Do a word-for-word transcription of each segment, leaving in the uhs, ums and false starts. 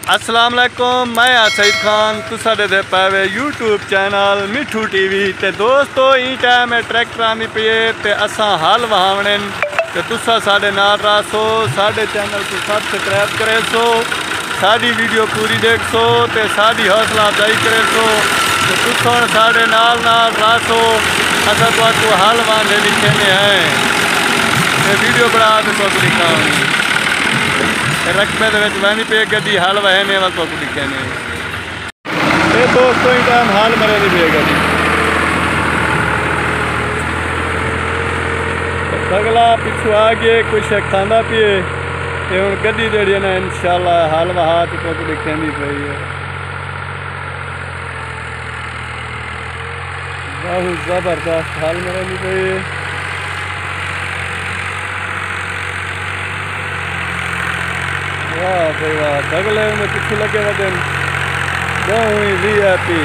अस्सलाम वालेकुम, मैं आ सईद खान तुसा दे पावे यूट्यूब चैनल मिठू टीवी। ते दोस्तों ई टाइम है ट्रैक्टर आनी पिए ते असा हल वहावने ते तुसा साडे नाल रहो, साडे चैनल को सब्सक्राइब करे सो, साडी वीडियो पूरी देख सो ते साडी हौसला अफजाई करे सो ते तुसा साडे नाल नाल रहो। असा तो हल वांदे लिखे हैं ते वीडियो बना के तो दिखाऊंगी रकबे वहनी पे गड्डी हल वहने वाल तो दिखे ने ये दोस्तों ही टाइम हाल मरे नहीं पे गड्डी अगला पिछू आ गए कुछ खाना पिए ते हुण गड्डी जेहड़ी है ना इंशाल्लाह हल वहा तो दिखे नहीं पई है। बहुत जबरदस्त हल मरे नहीं पई। वाह भाई वाह, बगले में पिछू लगे वजन बहुत ही वी आई पी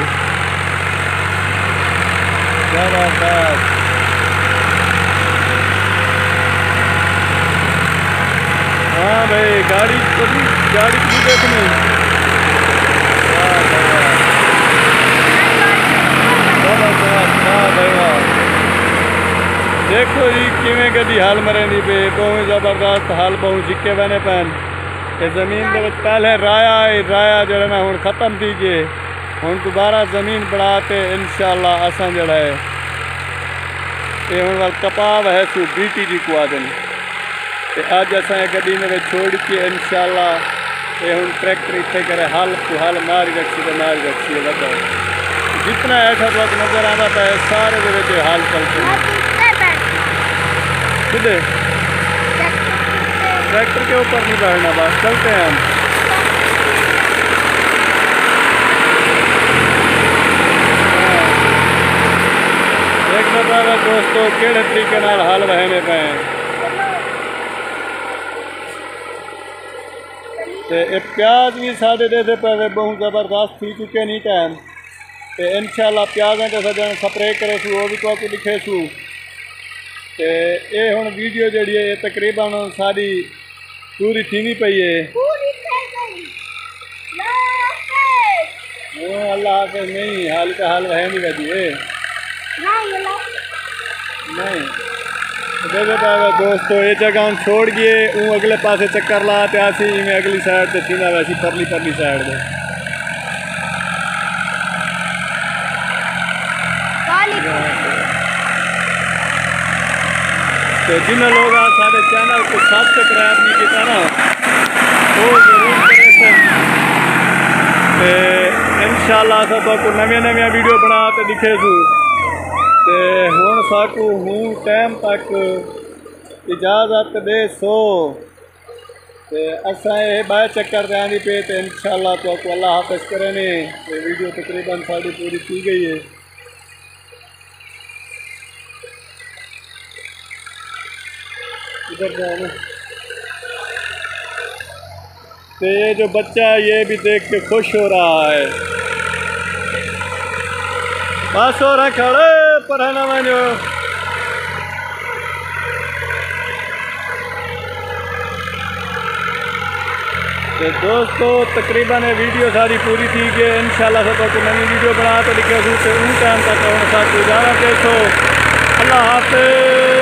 जबरदस्त। हाँ भाई गाड़ी गाड़ी की देखनी वाह भाई वाह जबरदस्त। वाह भाई वाह देखो जी किमें गड्डी हाल मरेंदी पे बहुत जबरदस्त हाल बहुत जिक्के बने पैन ते जमीन दे पहले राया राया जरा ना हुण खत्म थी गए हुण दोबारा जमीन बढ़ा के इंशाल्लाह असा जरा है ये हुण वाल कपाव है सू बीटी जी को आदन ते अज असा गड्डी में छोड़ के इंशाल्लाह ये हुण ट्रैक्टर इत्थे करे हल को हल मारी रखी तो मारी रखी है जितना ऐसा तो नजर आता है सारे दे विच हाल चलते किधे ट्रैक्टर के ऊपर नहीं बैठना बस चलते हैं हम। देख सकता है दोस्तों केड़े तरीके नाल हल वहने पे ते प्याज भी साढ़े दे दे पे बहुत जबरदस्त थी चुके नहीं टाइम ते इंशाल्लाह प्याजें तो सजन स्प्रे करे सू वो भी तो लिखे सू ते ये हुण वीडियो जी है ये तकरीबन सारी पूरी थी नहीं पई है। अल्लाह हाफिज़ नहीं हाल का हाल वह नहीं बजी है नहीं देखो दोस्तों ये जगह हम छोड़ गए ऊँ अगले पासे चक्कर ला ते आसी में अगली साइड से थी ना वैसी परली परली साइड में तो जिन लोग सारे चैनल को सब्सक्राइब नहीं किया ना वो जरूर करें इंशाल्लाह सब को नवी नवी वीडियो बना के दिखे सू ते हुण साकू हूँ टाइम तक इजाज़त दे सो ते असा ये बाय चक्कर आनी पे तो इंशाल्लाह तो अल्लाह हाफिज़ करे ने वीडियो तकरीबन साड़ी पूरी की गई है। इधर जाना तो ये जो बच्चा है ये भी देख के खुश हो रहा है बस हो रहा खड़े पर है ना मैंने तो दोस्तों तकरीबन ये वीडियो सारी पूरी थी कि इंशाल्लाह सब नई वीडियो बना तो लिखे उन टाइम तक गुजारा दे सो। अल्लाह हाफिज़।